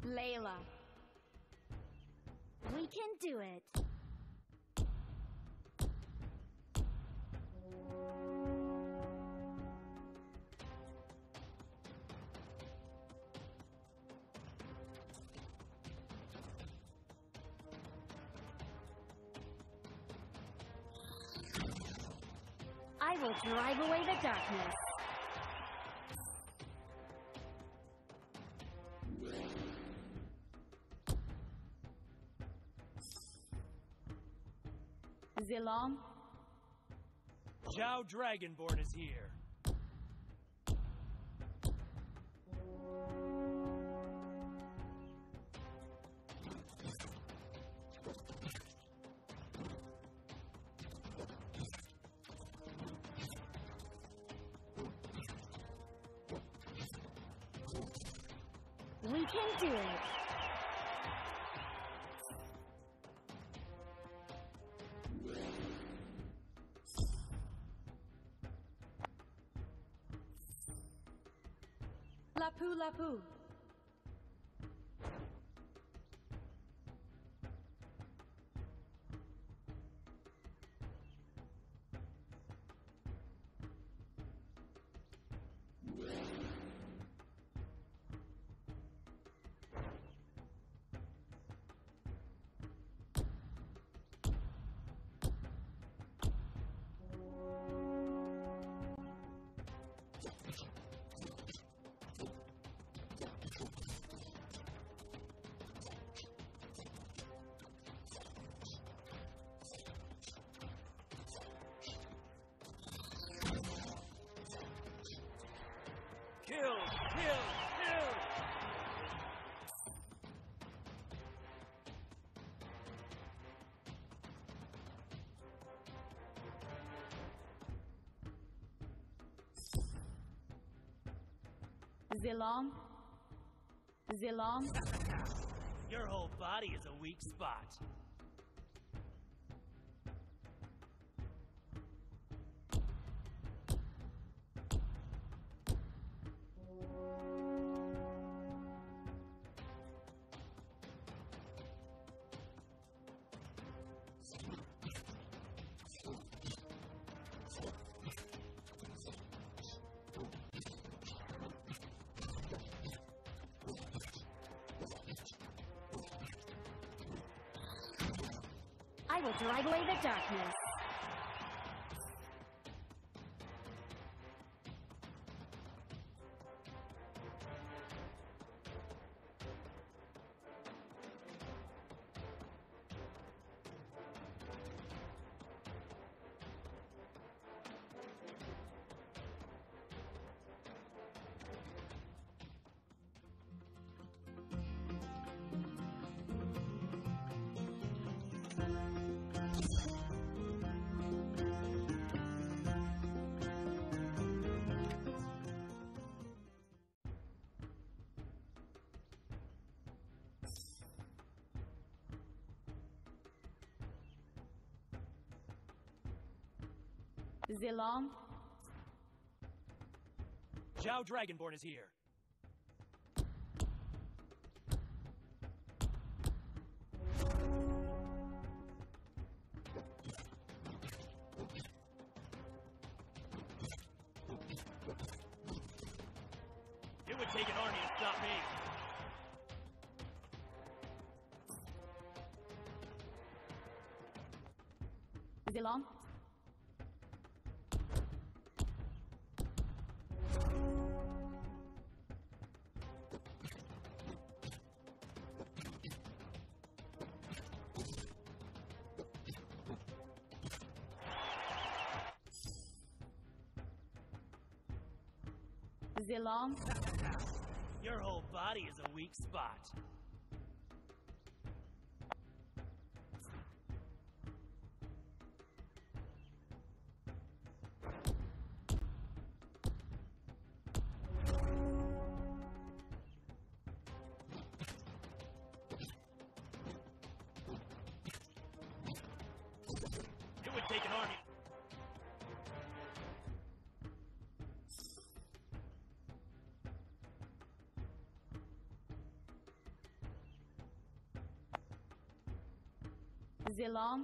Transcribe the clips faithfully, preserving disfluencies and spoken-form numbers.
Layla. We can do it. I will drive away the darkness. Zilong? Zhao Dragonborn is here. We can do it. Lapu Lapu. Kill! Kill! Kill! Zilong? Zilong? Your whole body is a weak spot. I will drive away the darkness. Zilong? Zhao Dragonborn is here. It would take an army to stop me. Zilong? Zilong? Your whole body is a weak spot. It would take an army. Zilong.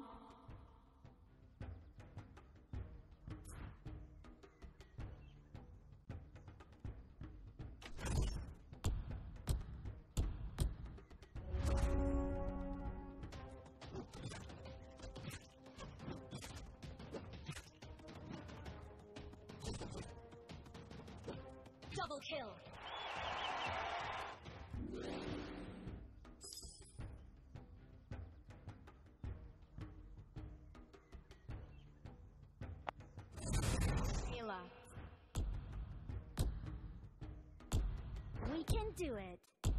Double kill. Ayla. We can do it.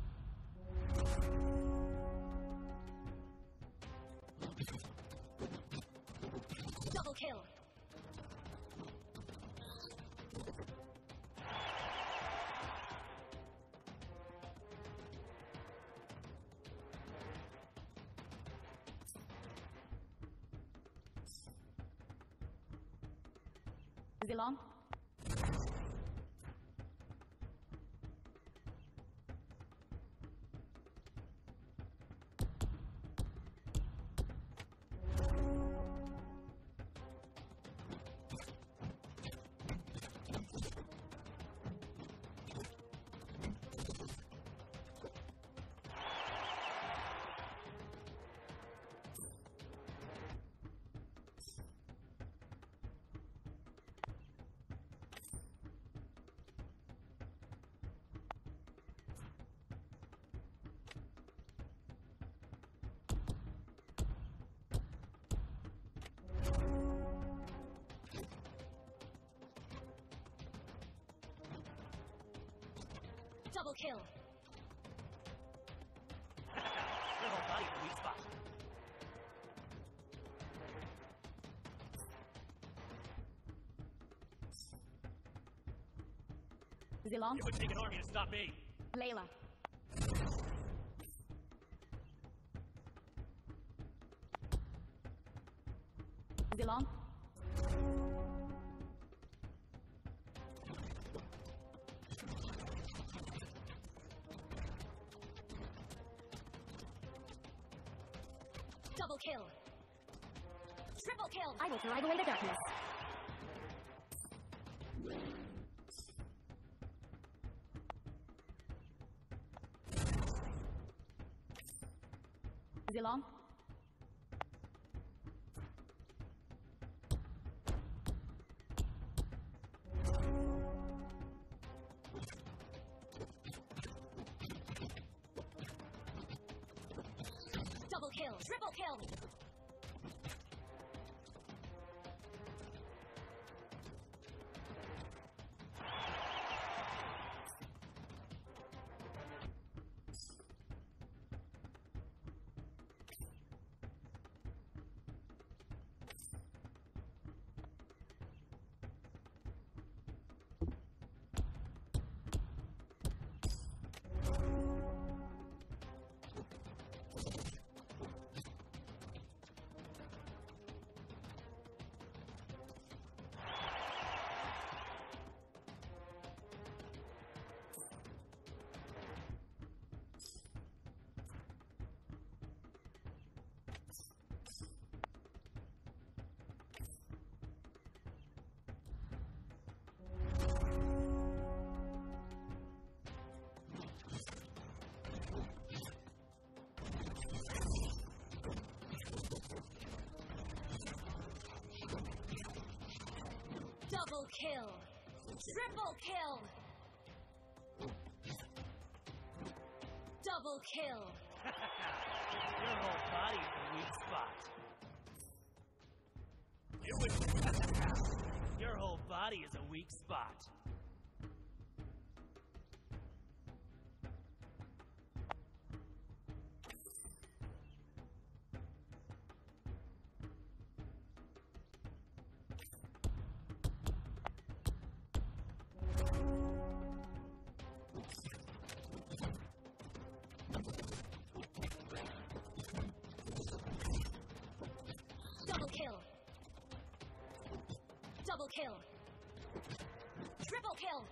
Double kill. Zilong. Double kill. Your whole body's a weak spot. Zilong. It would take an army to stop me. Layla. Zilong. Double kill. Triple kill. I will drive away the darkness. Zilong. Double kill. Triple kill. Double kill. Triple kill. Double kill. Your whole body is a weak spot. It would... Your whole body is a weak spot. Double kill. Double kill. Triple kill.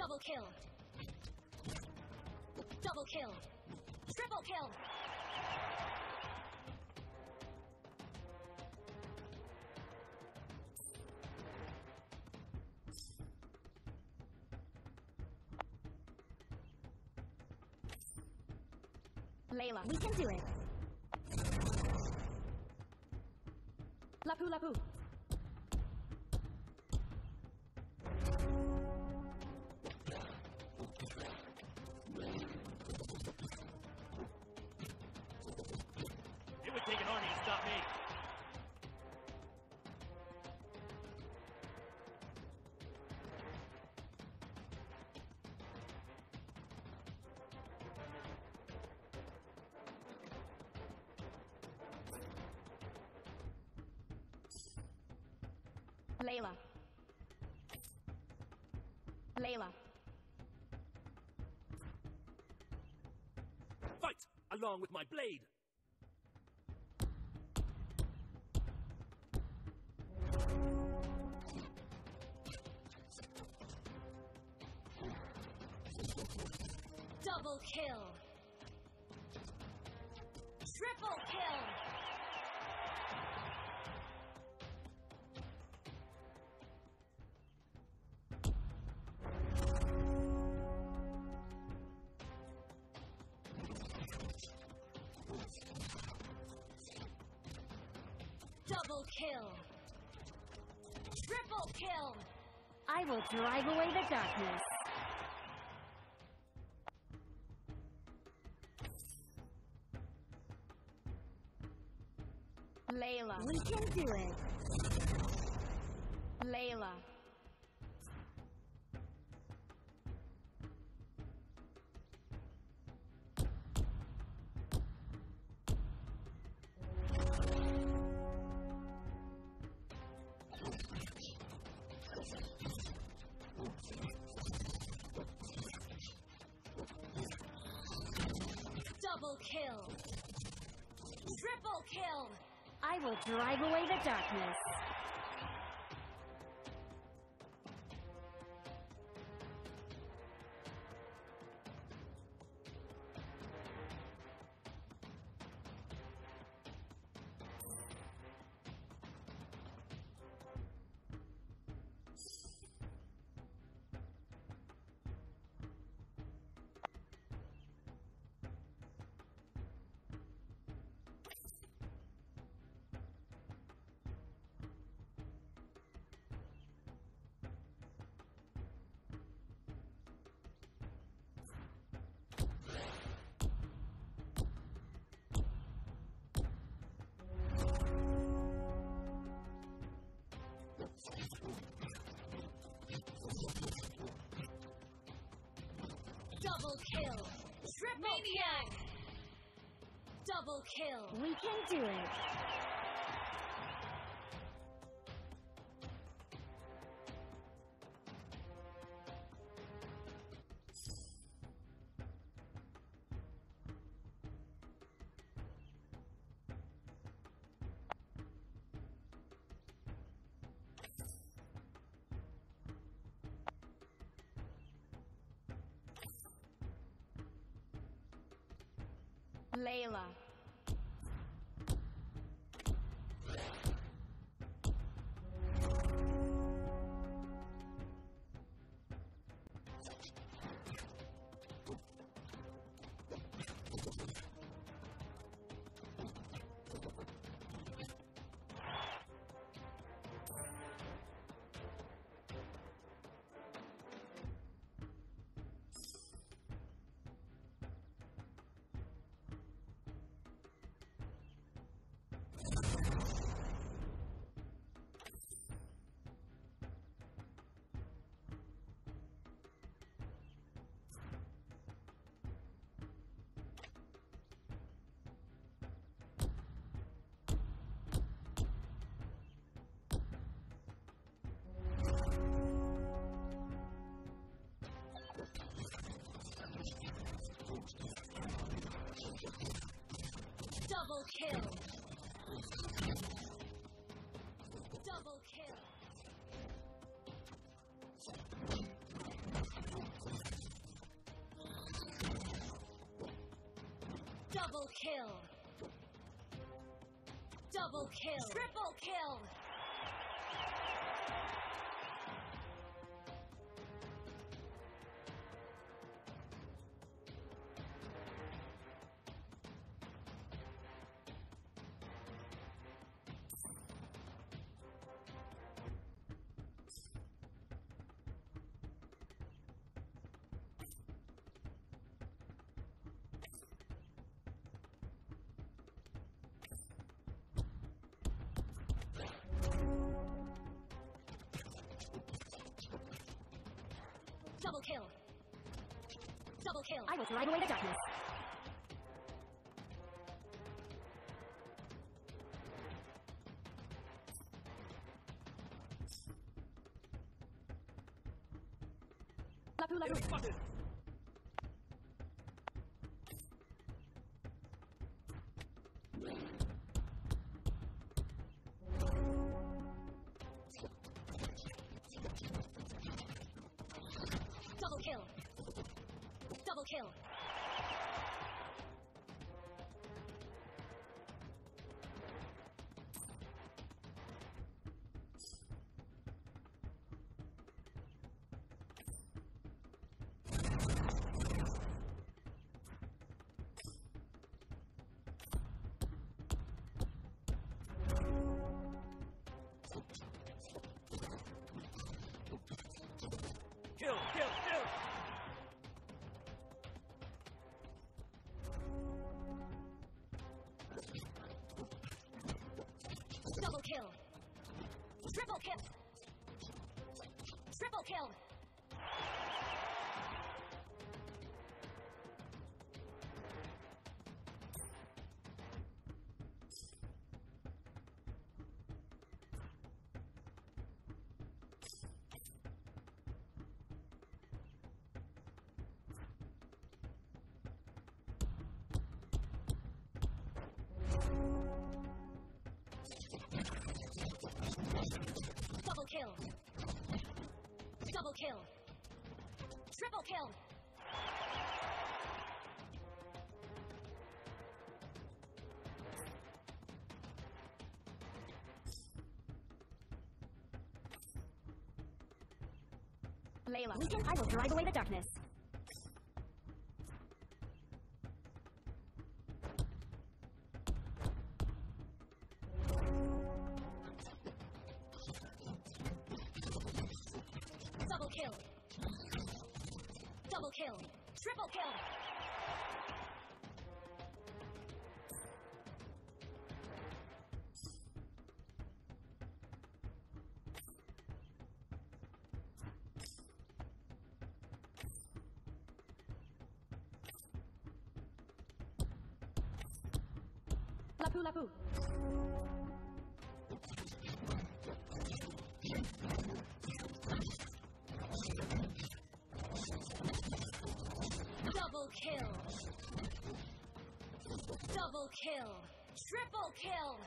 Double kill. Double kill. Triple kill. Layla, we can do it. Lapu Lapu. It would take an army to stop me. Layla. Layla. Fight along with my blade. Double kill. Triple kill. Double kill. Triple kill. I will drive away the darkness. Layla, we can do it. Layla. Double kill. Triple kill. I will drive away the darkness. Double kill. Triple Maniac. Double kill. We can do it. Layla. Double kill. Double kill. Double kill. Double kill. Triple kill. Double kill. Double kill. I will drive away the darkness. Lapu, lapu. Spotted. Double kill. Double kill. Kill, kill, kill. Double kill. Triple kill. Triple kill. Double kill. Double kill. Triple kill. Layla, weaken, I will drive away the darkness. Double kill. Double kill. Triple kill. Lapu, lapu. Double kill. Double kill. Triple kill.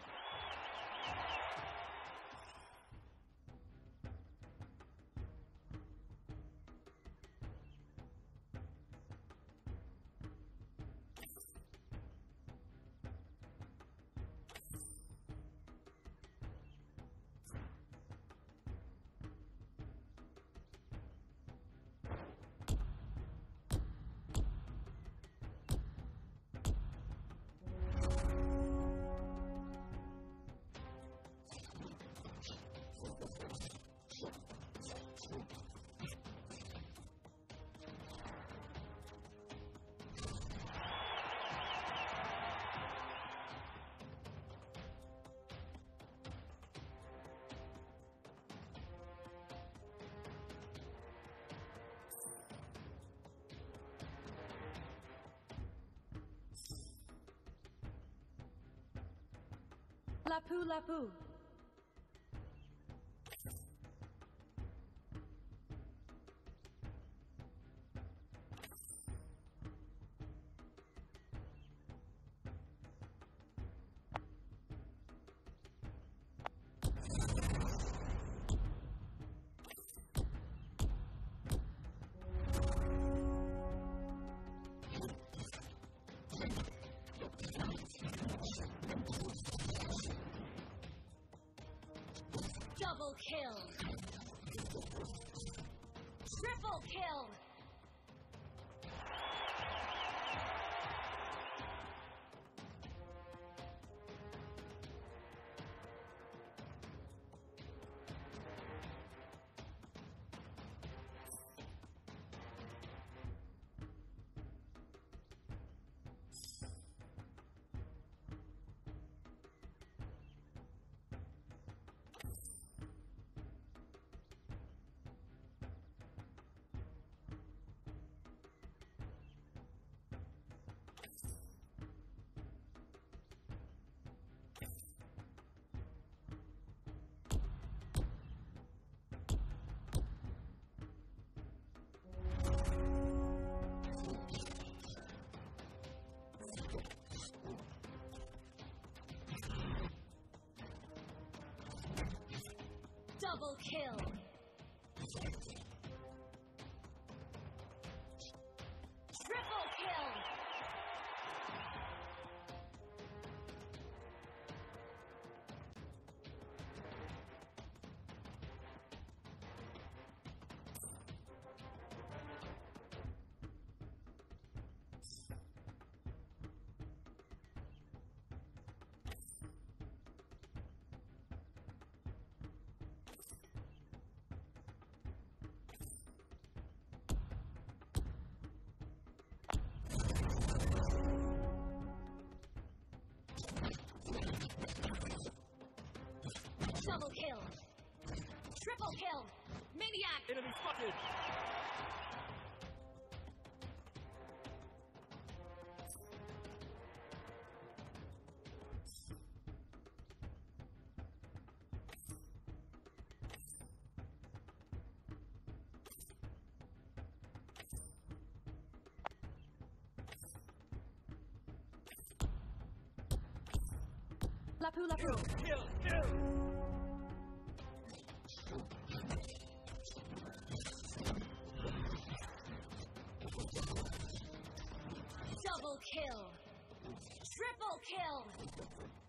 Lapu, lapu. kill! Triple kill! Double kill! Triple kill! Double kill! Triple kill! Maniac! Enemy spotted! Lapu lapu! Kill! Kill! Double kill! Triple kill!